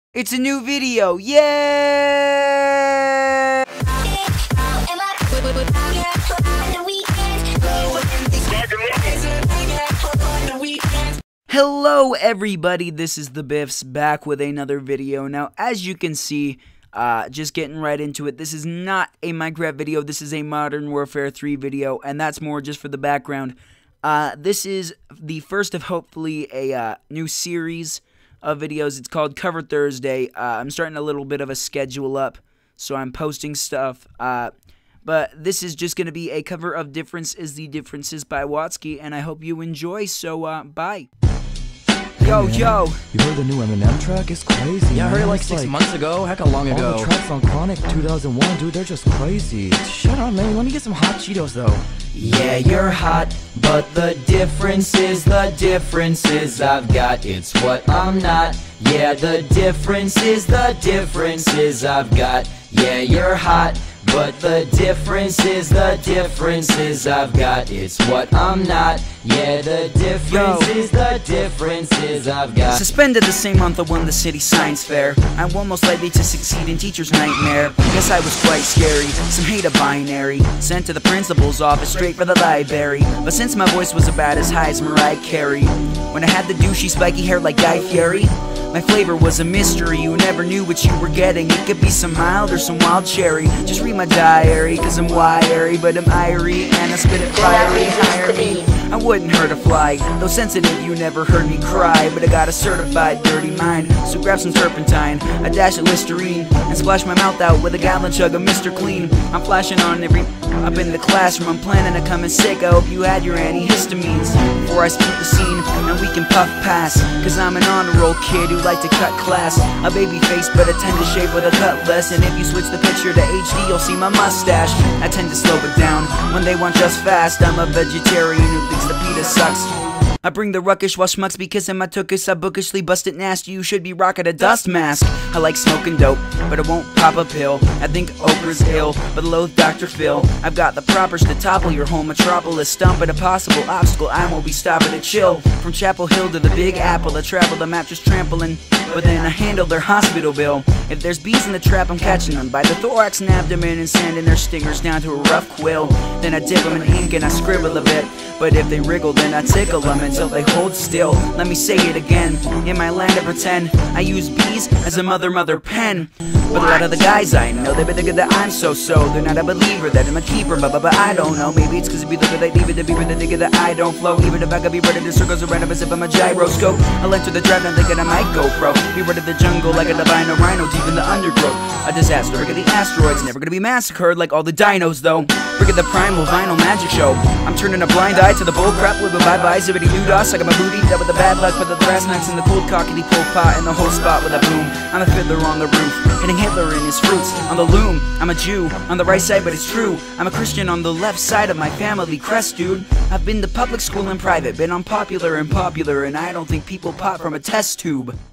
It's a new video, yay! Hello everybody, this is the Biffs back with another video. Now as you can see, just getting right into it, this is not a Minecraft video, this is a Modern Warfare 3 video, and that's more just for the background. This is the first of hopefully a new series of videos. It's called Cover Thursday. I'm starting a little bit of a schedule up, so I'm posting stuff, but this is just going to be a cover of Difference is the Differences by Watsky, and I hope you enjoy, so bye. Yo, man, yo! You heard the new Eminem track? It's crazy. Yeah, I heard it like It's 6 months ago. Heck, how long ago? All the tracks on Chronic 2001, dude, they're just crazy. Shut up, man. Let me get some hot Cheetos, though. Yeah, you're hot, but the difference is I've got, it's what I'm not. Yeah, the difference is I've got. Yeah, you're hot, but the difference is I've got, it's what I'm not. Yeah, the difference is I've got. Suspended the same month I won the city science fair. I'm almost likely to succeed in teacher's nightmare. Guess I was quite scary, some hate a binary. Sent to the principal's office straight for the library. But since my voice was about as high as Mariah Carey, when I had the douchey spiky hair like Guy Fieri, my flavor was a mystery, you never knew what you were getting. It could be some mild or some wild cherry. Just read my diary, cause I'm wiry, but I'm irie, and I spit it fiery. Hire me, I wouldn't hurt a fly. Though sensitive, you never heard me cry. But I got a certified dirty mind, so grab some turpentine, a dash of Listerine, and splash my mouth out with a gallon chug of Mr. Clean. I'm flashing on every up in the classroom, I'm planning to come in sick. I hope you had your antihistamines before I split the scene, and we can puff past. Cause I'm an honor roll kid who like to cut class. A baby face but I tend to shave with a cutlass. And if you switch the picture to HD you'll see my mustache. I tend to slow it down when they want just fast. I'm a vegetarian who thinks the pita sucks. I bring the ruckish while schmucks be kissing my tuchus. I bookishly bust it nasty, you should be rocking a dust mask. I like smoking dope, but I won't pop a pill. I think Oprah's ill, but loathe Dr. Phil. I've got the propers to topple your whole metropolis. Stomping a possible obstacle, I won't be stopping to chill. From Chapel Hill to the Big Apple, I travel the map just trampling, but then I handle their hospital bill. If there's bees in the trap, I'm catching them by the thorax and abdomen and sanding their stingers down to a rough quill. Then I dip them in ink and I scribble a bit, but if they wriggle then I tickle them until they hold still. Let me say it again, in my land of pretend, I use bees as a mother pen. But a lot of the guys I know, they think that I'm so-so. They're not a believer that I'm a keeper, but I don't know. Maybe it's cause if you look at they leave it, the beaver, they think that I don't flow. Even if I could be running the circles around up as if I'm a gyroscope, I'll enter the draft and thinking I might go pro. Be rid of the jungle like a albino rhino deep in the undergrowth. A disaster, look at the asteroids, never gonna be massacred like all the dinos though. Look at the primal vinyl magic show. I'm turning a blind eye to the bullcrap with a bye-bye zippity doodah. I got my booty, that with the bad luck, but the brass knucks in the cold cockety pole pot and the whole spot with a boom. I'm a fiddler on the roof, hitting Hitler in his fruits. On the loom, I'm a Jew, on the right side but it's true. I'm a Christian on the left side of my family crest, dude. I've been to public school and private, been unpopular and popular, and I don't think people pop from a test tube.